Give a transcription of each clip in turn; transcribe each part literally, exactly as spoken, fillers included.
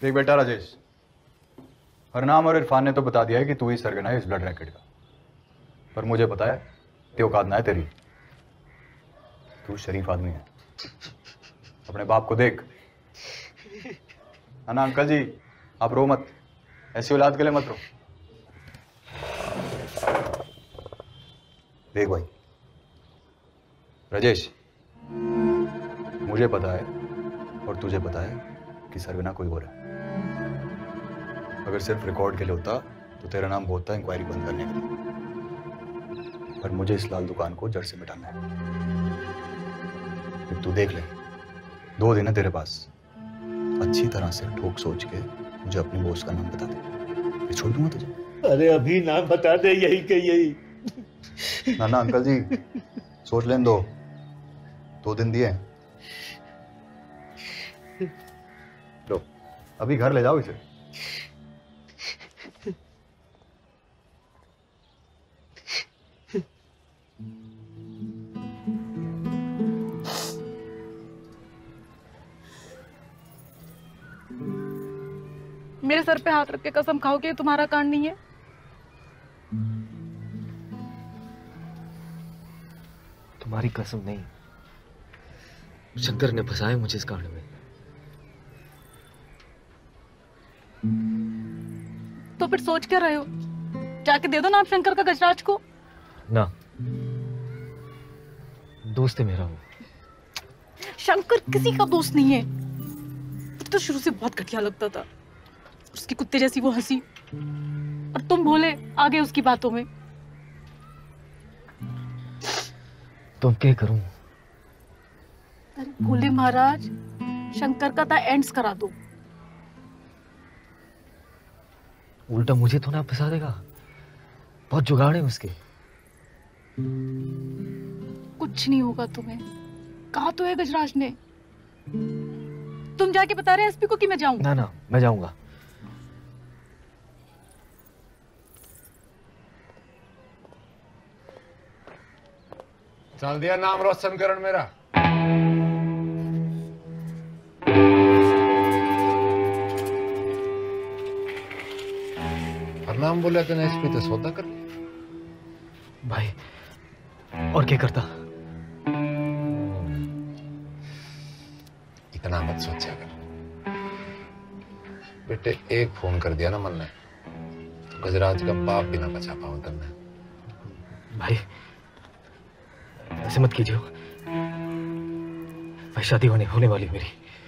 देख बेटा राजेश, हरनाम और इरफान ने तो बता दिया है कि तू ही सरगना है इस ब्लड रैकेट का, पर मुझे पता है ते औकात ना है तेरी। तू शरीफ आदमी है, अपने बाप को देख। है ना अंकल जी, आप रो मत, ऐसी औलाद के लिए मत रो। देख भाई राजेश, मुझे पता है और तुझे पता है कि सरगना कोई और है। अगर सिर्फ रिकॉर्ड के लिए होता तो तेरा नाम बोलता इंक्वायरी बंद करने के लिए, पर मुझे इस लाल दुकान को जड़ से मिटाना है। तू देख ले, दो दिन है तेरे पास, अच्छी तरह से ठोक सोच के मुझे अपनी बॉस का नाम बता दे, मैं छोड़ दूंगा तुझे। अरे अभी नाम बता दे, यही के यही। ना ना अंकल जी, सोच लें, दो दो दिन दिए। लो अभी घर ले जाओ इसे। मेरे सर पे हाथ रख के कसम खाओ कि ये तुम्हारा कांड नहीं है। तुम्हारी कसम नहीं, शंकर ने फंसाया मुझे इस कांड में। तो फिर सोच क्या रहे हो? जाके दे दो नाम शंकर का गजराज को। ना, दोस्त है मेरा वो। शंकर किसी का दोस्त नहीं है, तो शुरू से बहुत घटिया लगता था। उसकी कुत्ते जैसी वो हंसी, और तुम भोले आ गए उसकी बातों में। तुम क्या करूं? अरे भोले महाराज, शंकर का था एंड्स करा दो। उल्टा मुझे तो ना फंसा देगा, बहुत जुगाड़ है उसके। कुछ नहीं होगा तुम्हें, कहा तो है गजराज ने। तुम जाके बता रहे एसपी को कि मैं जाऊं? ना ना, मैं जाऊंगा। चल दिया नाम रोशन करण मेरा। और नाम बोला तो एसपी तो सौदा कर भाई, और क्या करता? इतना मत सोचा कर बेटे, एक फोन कर दिया ना मन ने, तो गजराज का बाप भी ना बचा पाओ तुमने। भाई ऐसे मत कीजिए, भाई शादी होने होने वाली मेरी।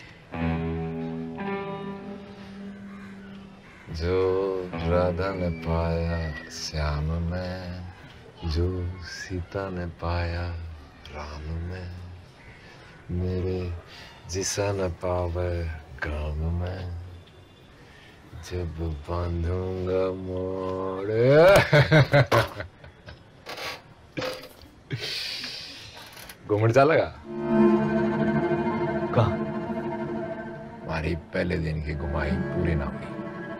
जो राधा ने पाया श्याम में, जो सीता ने पाया राम में, मेरे जिसा न पावे गाम में, जब बांधूंगा मोड़। घूमने चलेगा? कहाँ? हमारी पहले दिन की घुमाई पूरी ना हुई,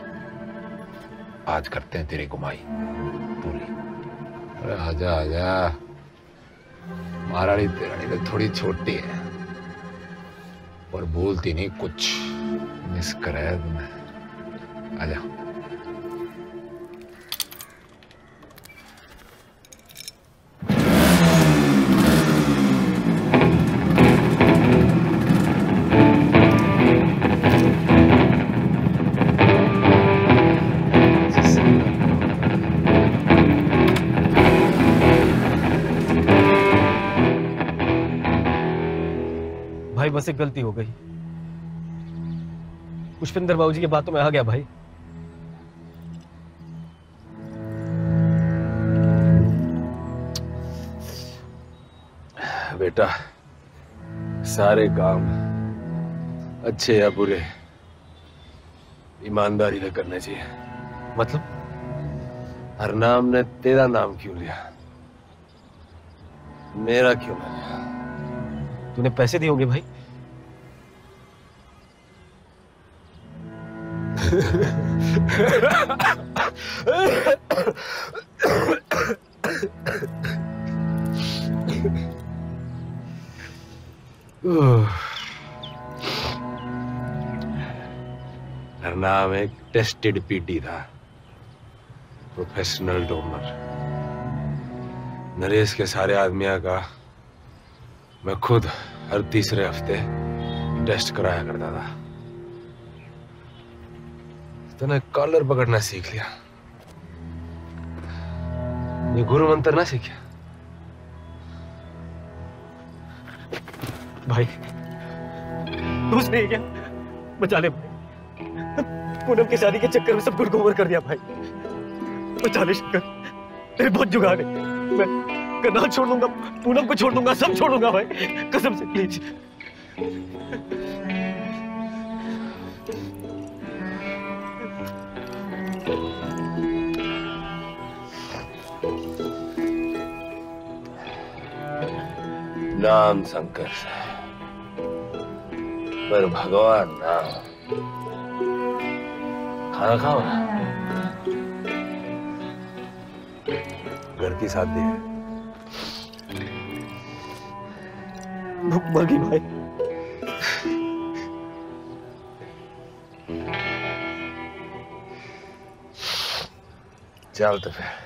आज करते हैं तेरी घुमाई पूरी। अरे आजा आजा, महारानी तेरानी तो थोड़ी छोटी है और बोलती नहीं कुछ, मिस कराया तुमने। आजा। भाई बस एक गलती हो गई, पुष्पिंदर बाबूजी की बातों में आ गया भाई। बेटा, सारे काम अच्छे या बुरे ईमानदारी से करने चाहिए। मतलब? हरनाम ने तेरा नाम क्यों लिया, मेरा क्यों ना लिया? तूने पैसे दिए होंगे भाई। हरनाम एक टेस्टेड पीटी था, प्रोफेशनल डोनर। नरेश के सारे आदमियों का मैं खुद हर तीसरे हफ्ते टेस्ट कराया करता था। तूने कॉलर पकड़ना सीख लिया, ये गुरु मंत्र ना सीखा। भाई तू उसने क्या बचा ले भाई, पूनम की शादी के चक्कर में सब कुछ ओवर कर दिया भाई। बचा ले शंकर, तेरे बहुत जुगाड़ है। मैं करनाल छोड़ दूंगा, पूनम को छोड़ दूंगा, सब छोड़ दूंगा भाई, कसम से प्लीज। नाम शंकर से, पर भगवान नाम। खाना खाओ ना, घर की शादी है। भूख मर गई भाई। चल तो फिर।